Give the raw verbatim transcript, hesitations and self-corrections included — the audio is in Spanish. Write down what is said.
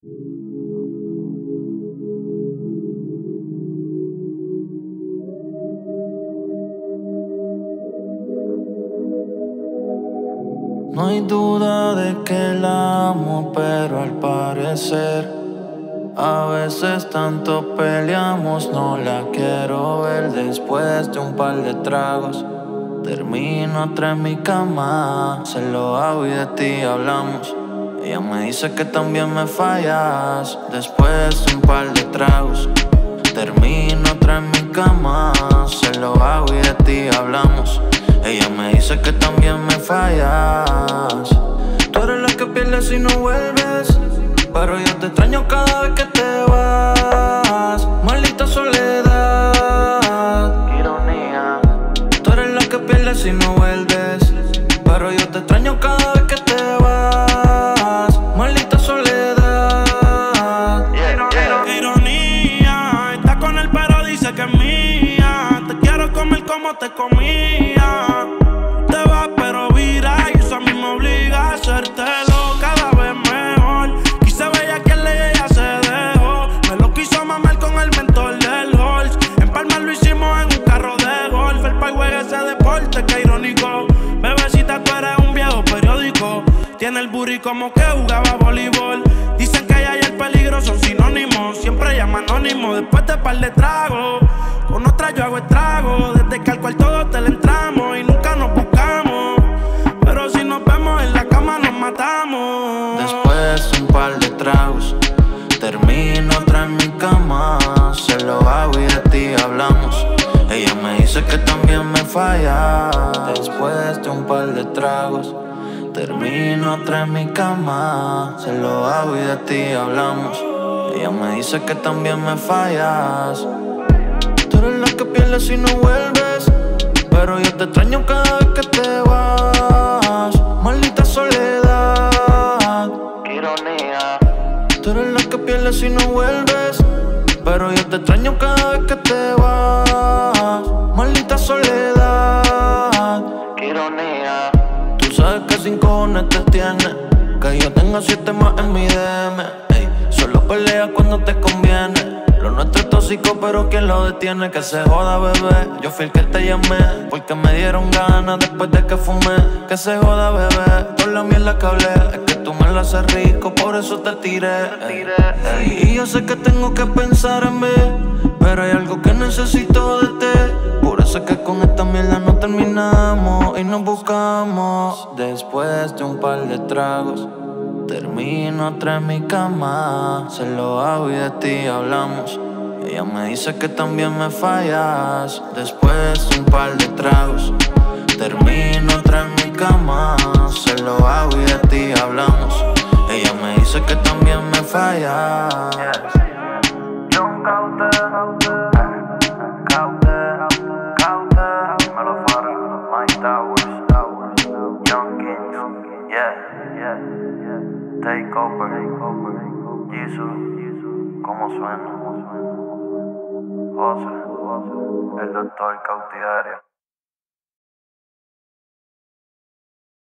No hay duda de que la amo, pero al parecer a veces tanto peleamos, no la quiero ver. Después de un par de tragos termino otra en mi cama. Se lo hago y de ti hablamos. Ella me dice que también me fallas. Después de un par de tragos termino otra en mi cama. Se lo hago y de ti hablamos. Ella me dice que también me fallas. Tú eres la que pierde si no vuelves, pero yo te extraño cada vez que te vas. Maldita soledad, qué ironía. Tú eres la que pierde si no vuelves, pero yo te extraño cada vez que te vas. Maldita soledad, yeah, yeah. Qué ironía, está con él pero dice que es mía. Te quiero comer como te comía. Te vas pero vira y eso a mí me obliga a hacértelo cada vez mejor. Quise ver a quien le ella se dejó. Me lo quiso mamar con el mentor del Halls. En Palma lo hicimos en un carro de golf. El país juega ese deporte, que irónico. Bebecita, tú eres un viejo periódico. Tiene el booty como que jugaba voleibol. Dicen que ella y el peligro son sinónimos. Siempre llama anónimo después de par de tragos. Con otra yo hago estrago. Desde que al cuarto todo te le entramos y nunca nos buscamos. Pero si nos vemos en la cama nos matamos. Después de un par de tragos termino otra en mi cama. Se lo hago y de ti hablamos. Ella me dice que también me falla. Después de un par de tragos termino otra en mi cama. Se lo hago y de ti hablamos. Ella me dice que también me fallas. Tú eres la que pierde si no vuelves, pero yo te extraño cada vez que te vas. Maldita soledad, qué ironía. Tú eres la que pierde si no vuelves, pero yo te extraño cada vez que te vas. Maldita soledad, qué ironía. Tú sabes que sin cojones te tienes, que yo tengo siete más en mi D M. Ey, solo peleas cuando te conviene. Lo nuestro es tóxico, pero ¿quién lo detiene? Que se joda, bebé. Yo fui el que te llamé, porque me dieron ganas después de que fumé. Que se joda, bebé, por la mierda que hablé. Es que tú me la haces rico, por eso te tiré. Ey, ey. Y yo sé que tengo que pensar en mí, pero hay algo que necesito de ti. Por eso es que con esta mierda no terminamos y nos buscamos. Después de un par de tragos termino otra en mi cama. Se lo hago y de ti hablamos. Ella me dice que también me fallas. Después de un par de tragos termino otra en mi cama. Se lo hago y de ti hablamos. Ella me dice que también me fallas. Young Caute, Caute, Caute, dímelo Farra, Mike Towers, Young Kings, yeah, yeah, yeah. Take over, Jesus, ¿cómo suena? José, el doctor Cautidario.